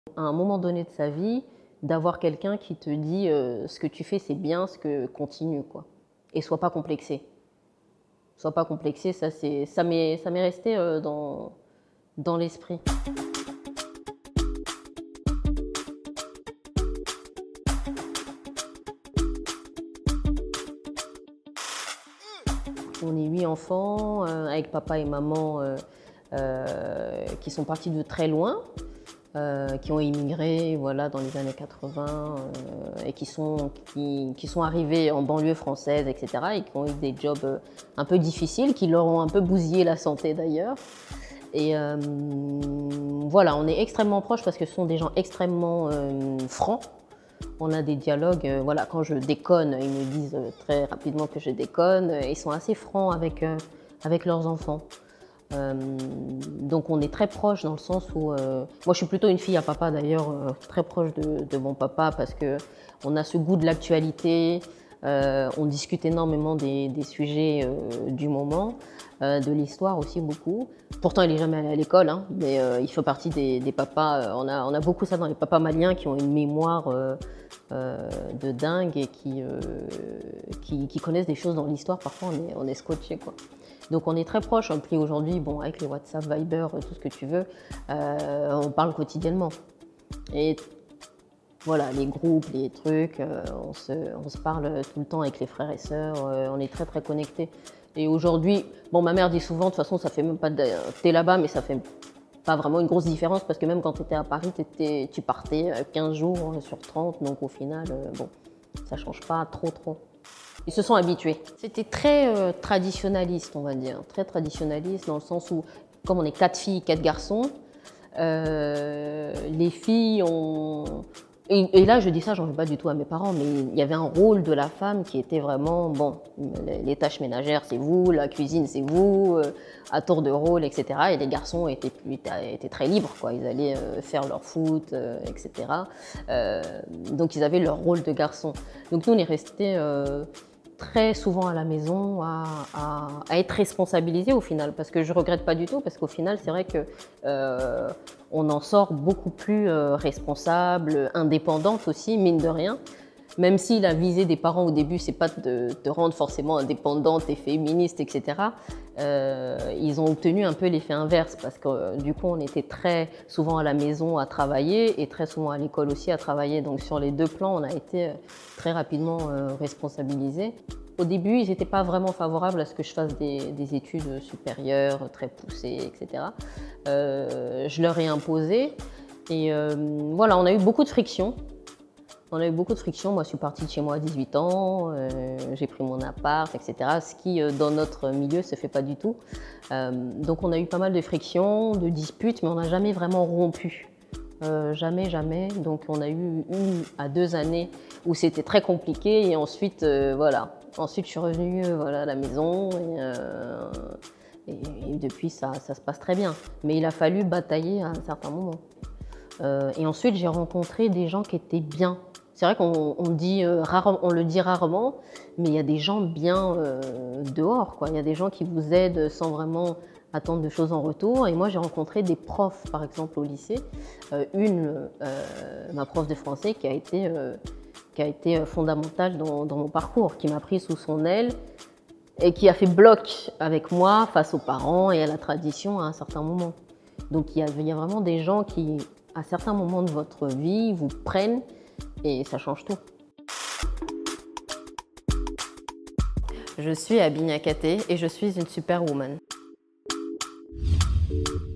À un moment donné de sa vie, d'avoir quelqu'un qui te dit ce que tu fais c'est bien, ce que continue quoi. Et sois pas complexé. Sois pas complexé, ça m'est resté dans l'esprit. On est 8 enfants avec papa et maman qui sont partis de très loin. Qui ont immigré voilà, dans les années 80 et qui sont arrivés en banlieue française, etc. et qui ont eu des jobs un peu difficiles, qui leur ont un peu bousillé la santé d'ailleurs. Et voilà, on est extrêmement proches parce que ce sont des gens extrêmement francs. On a des dialogues, voilà, quand je déconne, ils me disent très rapidement que je déconne. Ils sont assez francs avec leurs enfants. Donc on est très proche dans le sens où, moi je suis plutôt une fille à papa d'ailleurs, très proche de mon papa parce qu'on a ce goût de l'actualité, on discute énormément des sujets du moment, de l'histoire aussi beaucoup. Pourtant il n'est jamais allé à l'école, hein, mais il fait partie des papas, on a beaucoup ça dans les papas maliens qui ont une mémoire de dingue et qui connaissent des choses dans l'histoire, parfois on est scotché quoi. Donc on est très proches, puis aujourd'hui, bon, avec les WhatsApp, Viber, tout ce que tu veux, on parle quotidiennement. Et voilà, les groupes, les trucs, on se parle tout le temps avec les frères et sœurs, on est très très connectés. Et aujourd'hui, bon, ma mère dit souvent, de toute façon, ça fait même pas t'es là-bas, mais ça fait pas vraiment une grosse différence parce que même quand tu étais à Paris, tu partais 15 jours sur 30, donc au final, bon, ça change pas trop. Ils se sont habitués. C'était très traditionnaliste, on va dire. Très traditionnaliste dans le sens où, comme on est 4 filles, 4 garçons, les filles ont... Et là, je dis ça, j'en veux pas du tout à mes parents, mais il y avait un rôle de la femme qui était vraiment, bon, les tâches ménagères, c'est vous, la cuisine, c'est vous, à tour de rôle, etc. Et les garçons étaient très libres, quoi. Ils allaient faire leur foot, etc. Donc, ils avaient leur rôle de garçon. Donc, nous, on est restés très souvent à la maison à être responsabilisés au final, parce que je regrette pas du tout, parce qu'au final, c'est vrai que on en sort beaucoup plus responsable, indépendante aussi, mine de rien. Même si la visée des parents au début, c'est pas de te rendre forcément indépendante et féministe, etc. Ils ont obtenu un peu l'effet inverse parce que du coup, on était très souvent à la maison à travailler et très souvent à l'école aussi à travailler. Donc sur les deux plans, on a été très rapidement responsabilisés. Au début, ils n'étaient pas vraiment favorables à ce que je fasse des études supérieures, très poussées, etc. Je leur ai imposé et voilà, on a eu beaucoup de frictions. On a eu beaucoup de frictions. Moi, je suis partie de chez moi à 18 ans, j'ai pris mon appart, etc. Ce qui, dans notre milieu, ne se fait pas du tout. Donc, on a eu pas mal de frictions, de disputes, mais on n'a jamais vraiment rompu. Jamais. Donc, on a eu 1 à 2 années où c'était très compliqué. Et ensuite, voilà. Ensuite, je suis revenue voilà, à la maison. Et depuis, ça se passe très bien. Mais il a fallu batailler à un certain moment. Et ensuite, j'ai rencontré des gens qui étaient bien. C'est vrai qu'on le dit rarement, mais il y a des gens bien dehors, quoi. Il y a des gens qui vous aident sans vraiment attendre de choses en retour. Et moi, j'ai rencontré des profs, par exemple, au lycée. Ma prof de français qui a été fondamentale dans mon parcours, qui m'a pris sous son aile et qui a fait bloc avec moi face aux parents et à la tradition à un certain moment. Donc, il y a vraiment des gens qui, à certains moments de votre vie, vous prennent et ça change tout. Je suis Abby Niakate et je suis une superwoman.